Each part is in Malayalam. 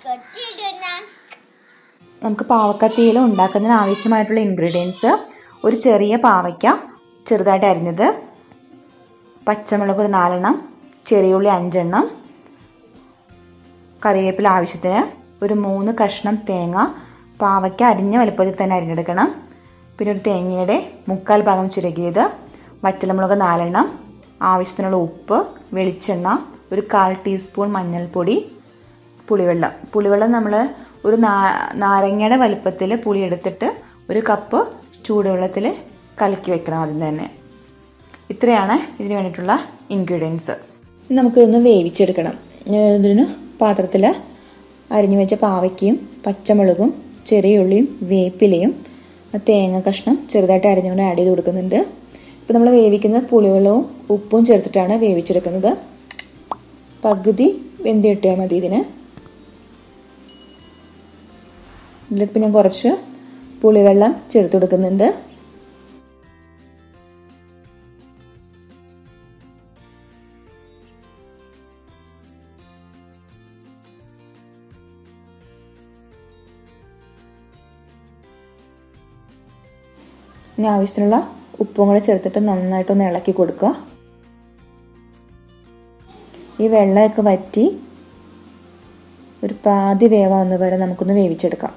നമുക്ക് പാവക്ക തീയൽ ഉണ്ടാക്കുന്നതിന് ആവശ്യമായിട്ടുള്ള ഇൻഗ്രീഡിയൻസ്: ഒരു ചെറിയ പാവയ്ക്ക ചെറുതായിട്ട് അരിഞ്ഞത്, പച്ചമുളക് ഒരു 4 എണ്ണം, ചെറിയ ഉള്ളി 5 എണ്ണം, കറിവേപ്പില ആവശ്യത്തിന്, ഒരു 3 കഷ്ണം തേങ്ങ, പാവയ്ക്ക അരിഞ്ഞ വലുപ്പത്തിൽ തന്നെ അരിഞ്ഞെടുക്കണം, പിന്നെ ഒരു തേങ്ങയുടെ 1/4 ഭാഗം ചിരകിയത്, വറ്റൽമുളക് 4 എണ്ണം, ആവശ്യത്തിനുള്ള ഉപ്പ്, വെളിച്ചെണ്ണ, ഒരു 1/4 ടീസ്പൂൺ മഞ്ഞൾപ്പൊടി, പുളിവെള്ളം നമ്മൾ ഒരു നാരങ്ങയുടെ വലുപ്പത്തിൽ പുളി എടുത്തിട്ട് 1 കപ്പ് ചൂടുവെള്ളത്തിൽ കലക്കി വെക്കണം ആദ്യം തന്നെ. ഇത്രയാണ് ഇതിന് വേണ്ടിയിട്ടുള്ള ഇൻഗ്രീഡിയൻസ്. നമുക്കിതൊന്ന് വേവിച്ചെടുക്കണം. ഇതിന് പാത്രത്തിൽ അരിഞ്ഞു വെച്ച പാവയ്ക്കയും പച്ചമുളകും ചെറിയ ഉള്ളിയും വേപ്പിലയും തേങ്ങ കഷ്ണം ചെറുതായിട്ട് അരിഞ്ഞുകൊണ്ട് ആഡ് ചെയ്ത് കൊടുക്കുന്നുണ്ട്. ഇപ്പോൾ നമ്മൾ വേവിക്കുന്നത് പുളിവെള്ളവും ഉപ്പും ചേർത്തിട്ടാണ് വേവിച്ചെടുക്കുന്നത്. പകുതി വെന്തിട്ടാൽ മതി ഇതിന്. ഇതിലിപ്പോൾ ഞാൻ കുറച്ച് പുളിവെള്ളം ചേർത്ത് കൊടുക്കുന്നുണ്ട്. ഇനി ആവശ്യത്തിനുള്ള ഉപ്പും കൂടെ ചേർത്തിട്ട് നന്നായിട്ടൊന്ന് ഇളക്കി കൊടുക്കുക. ഈ വെള്ളമൊക്കെ വറ്റി ഒരു പാതി വേവാവുന്ന വരെ നമുക്കൊന്ന് വേവിച്ചെടുക്കാം.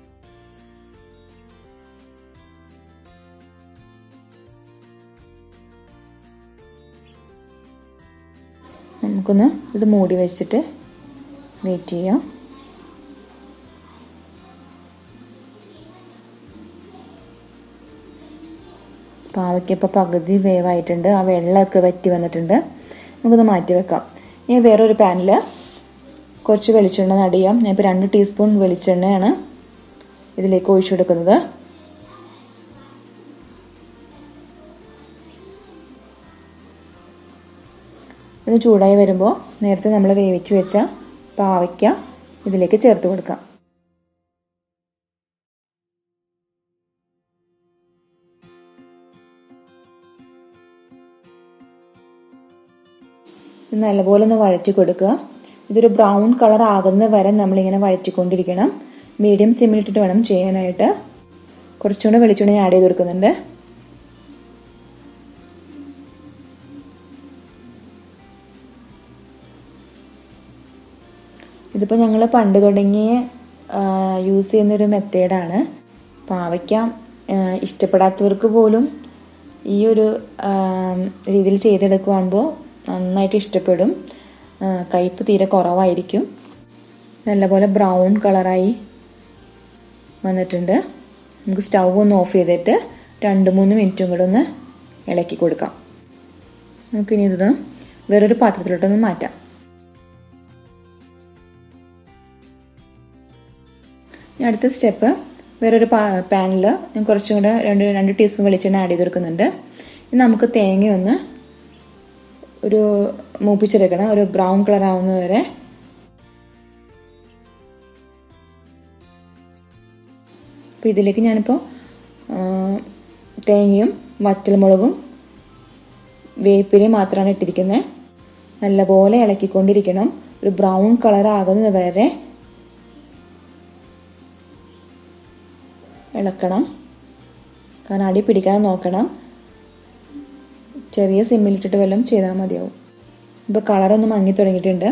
നമുക്കൊന്ന് ഇത് മൂടി വെച്ചിട്ട് വെയിറ്റ് ചെയ്യാം. പാവയ്ക്ക ഇപ്പോൾ പകുതി വേവായിട്ടുണ്ട്. ആ വെള്ളമൊക്കെ വറ്റി വന്നിട്ടുണ്ട്. നമുക്കൊന്ന് മാറ്റി വെക്കാം. ഇനി വേറൊരു പാനിൽ കുറച്ച് വെളിച്ചെണ്ണ ആഡ് ചെയ്യാം. ഞാൻ ഇപ്പോൾ 2 ടീസ്പൂൺ വെളിച്ചെണ്ണയാണ് ഇതിലേക്ക് ഒഴിച്ചു കൊടുക്കുന്നത്. ഇത് ചൂടായി വരുമ്പോൾ നേരത്തെ നമ്മൾ വേവിച്ച് വെച്ച പാവയ്ക്ക ഇതിലേക്ക് ചേർത്ത് കൊടുക്കാം. നല്ലപോലെ ഒന്ന് വഴറ്റി കൊടുക്കുക. ഇതൊരു ബ്രൗൺ കളർ ആകുന്ന വരെ നമ്മളിങ്ങനെ വഴറ്റിക്കൊണ്ടിരിക്കണം. മീഡിയം സിമ്മിലിട്ടിട്ട് വേണം ചെയ്യാനായിട്ട്. കുറച്ചുകൂടെ വെളിച്ചെണ്ണ ആഡ് ചെയ്ത് കൊടുക്കുന്നുണ്ട്. ഇതിപ്പോൾ ഞങ്ങൾ പണ്ട് തുടങ്ങി യൂസ് ചെയ്യുന്നൊരു മെത്തേഡാണ്. പാവയ്ക്ക ഇഷ്ടപ്പെടാത്തവർക്ക് പോലും ഈ ഒരു രീതിയിൽ ചെയ്തെടുക്കുമ്പോൾ നന്നായിട്ട് ഇഷ്ടപ്പെടും. കയ്പ്പ് തീരെ കുറവായിരിക്കും. നല്ലപോലെ ബ്രൗൺ കളറായി വന്നിട്ടുണ്ട്. നമുക്ക് സ്റ്റൗ ഒന്ന് ഓഫ് ചെയ്തിട്ട് 2-3 മിനിറ്റും കൂടെ ഒന്ന് ഇളക്കി കൊടുക്കാം. നമുക്കിനി ഇത് വേറൊരു പാത്രത്തിലോട്ടൊന്ന് മാറ്റാം. അടുത്ത സ്റ്റെപ്പ്, വേറൊരു പാനിൽ ഞാൻ കുറച്ചും കൂടെ 2 ടീസ്പൂൺ വെളിച്ചെണ്ണ ആഡ് ചെയ്ത് കൊടുക്കുന്നുണ്ട്. ഇനി നമുക്ക് തേങ്ങയൊന്ന് ഒരു മൂപ്പിച്ചെടുക്കണം, ഒരു ബ്രൗൺ കളർ ആവുന്ന വരെ. അപ്പോൾ ഇതിലേക്ക് ഞാനിപ്പോൾ തേങ്ങയും വറ്റൽമുളകും വേപ്പിലയും മാത്രമാണ് ഇട്ടിരിക്കുന്നത്. നല്ലപോലെ ഇളക്കിക്കൊണ്ടിരിക്കണം. ഒരു ബ്രൗൺ കളർ ആകുന്നത് വരെ ഇളക്കണം. കാരണം അടി പിടിക്കാതെ നോക്കണം. ചെറിയ സിമ്മിലിട്ടിട്ട് വല്ലതും ചെയ്താൽ മതിയാവും. ഇപ്പോൾ കളറൊന്ന് മങ്ങി തുടങ്ങിയിട്ടുണ്ട്.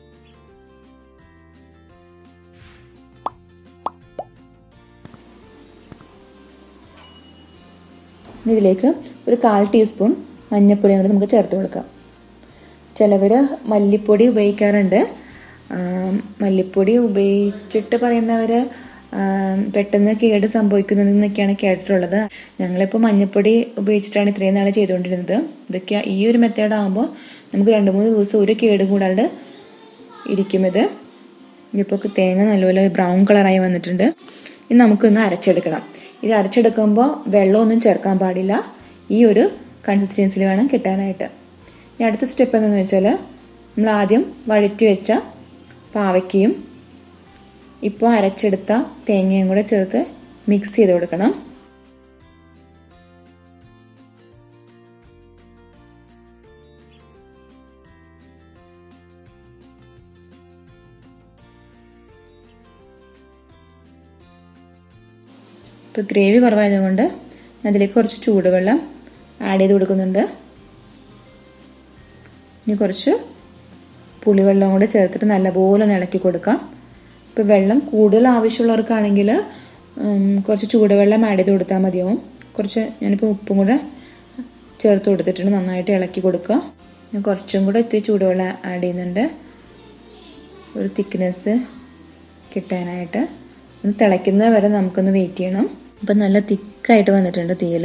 ഇതിലേക്ക് ഒരു 1/4 ടീസ്പൂൺ മഞ്ഞൾപ്പൊടി കൂടി നമുക്ക് ചേർത്ത് കൊടുക്കാം. ചിലവർ മല്ലിപ്പൊടി ഉപയോഗിക്കാറുണ്ട്. മല്ലിപ്പൊടി ഉപയോഗിച്ചിട്ട് പറയുന്നവർ പെട്ടെന്ന് കേട് സംഭവിക്കുന്നതെന്നൊക്കെയാണ് കേട്ടിട്ടുള്ളത്. ഞങ്ങളിപ്പോൾ മഞ്ഞൾപ്പൊടി ഉപയോഗിച്ചിട്ടാണ് ഇത്രയും നാൾ ചെയ്തുകൊണ്ടിരുന്നത്. ഇതൊക്കെ ഈ ഒരു മെത്തേഡ് ആകുമ്പോൾ നമുക്ക് 2-3 ദിവസം ഒരു കേട് കൂടാണ്ട് ഇരിക്കും. ഇതിപ്പോൾ തേങ്ങ നല്ലപോലെ ബ്രൗൺ കളറായി വന്നിട്ടുണ്ട്. ഇനി നമുക്കൊന്ന് അരച്ചെടുക്കണം. ഇത് അരച്ചെടുക്കുമ്പോൾ വെള്ളമൊന്നും ചേർക്കാൻ പാടില്ല. ഈ ഒരു കൺസിസ്റ്റൻസിൽ വേണം കിട്ടാനായിട്ട്. ഇനി അടുത്ത സ്റ്റെപ്പ് എന്താണെന്ന് വെച്ചാൽ, നമ്മൾ ആദ്യം വഴറ്റി വെച്ച പാവയ്ക്കയും ഇപ്പോൾ അരച്ചെടുത്ത തേങ്ങയും കൂടെ ചേർത്ത് മിക്സ് ചെയ്ത് കൊടുക്കണം. ഇപ്പോൾ ഗ്രേവി കുറവായതുകൊണ്ട് അതിലേക്ക് കുറച്ച് ചൂടുവെള്ളം ആഡ് ചെയ്ത് കൊടുക്കുന്നുണ്ട്. ഇനി കുറച്ച് പുളിവെള്ളം കൂടെ ചേർത്തിട്ട് നല്ലപോലെ ഒന്ന് ഇളക്കി കൊടുക്കാം. ഇപ്പോൾ വെള്ളം കൂടുതൽ ആവശ്യമുള്ളവർക്കാണെങ്കിൽ കുറച്ച് ചൂടുവെള്ളം ആഡ് ചെയ്ത് കൊടുത്താൽ മതിയാവും. കുറച്ച് ഞാനിപ്പോൾ ഉപ്പും കൂടെ ചേർത്ത് കൊടുത്തിട്ടുണ്ട്. നന്നായിട്ട് ഇളക്കി കൊടുക്കുക. ഞാൻ കുറച്ചും കൂടെ ഇത്തിരി ചൂടുവെള്ളം ആഡ് ചെയ്യുന്നുണ്ട്, ഒരു തിക്നെസ് കിട്ടാനായിട്ട്. ഒന്ന് തിളയ്ക്കുന്നത് വരെ നമുക്കൊന്ന് വെയിറ്റ് ചെയ്യണം. അപ്പം നല്ല തിക്കായിട്ട് വന്നിട്ടുണ്ട് തീയിൽ.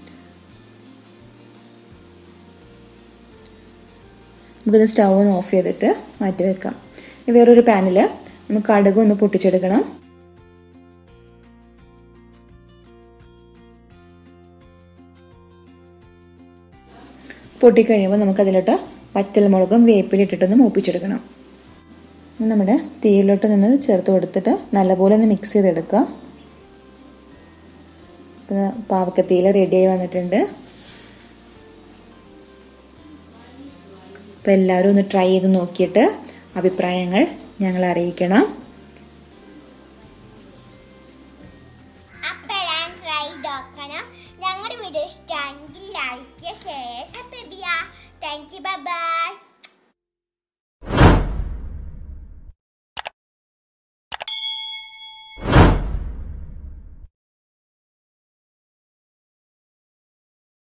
നമുക്കിത് സ്റ്റൗ ഒന്ന് ഓഫ് ചെയ്തിട്ട് മാറ്റി വെക്കാം. വേറൊരു പാനിൽ നമുക്ക് കടുക് ഒന്ന് പൊട്ടിച്ചെടുക്കണം. പൊട്ടിക്കഴിയുമ്പോൾ നമുക്കതിലോട്ട് പച്ചമുളകും വേപ്പില ഇട്ടിട്ടൊന്ന് മൂപ്പിച്ചെടുക്കണം. നമ്മുടെ തീയിലോട്ട് നിന്ന് ചേർത്ത് കൊടുത്തിട്ട് നല്ലപോലെ ഒന്ന് മിക്സ് ചെയ്തെടുക്കുക. പാവക്കത്തീയിൽ റെഡിയായി വന്നിട്ടുണ്ട്. അപ്പോൾ എല്ലാവരും ഒന്ന് ട്രൈ ചെയ്ത് നോക്കിയിട്ട് അഭിപ്രായങ്ങൾ ഞങ്ങളെ അറിയിക്കണം.